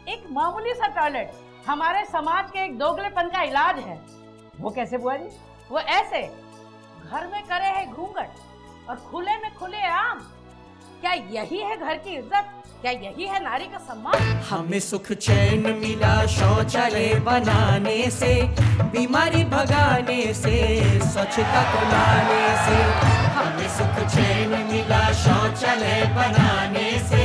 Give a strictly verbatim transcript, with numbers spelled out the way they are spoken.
एक मामूली सा टॉयलेट हमारे समाज के एक दोगलेपन का इलाज है। वो कैसे बुआ जी? वो ऐसे, घर में करे है घूंघट और खुले में खुले आम। क्या यही है घर की इज्जत? क्या यही है नारी का सम्मान? हमें सुख चैन मिला शौचालय बनाने से, बीमारी भगाने से, स्वच्छता को लाने से। हमें सुख चैन मिला शौचालय बनाने से,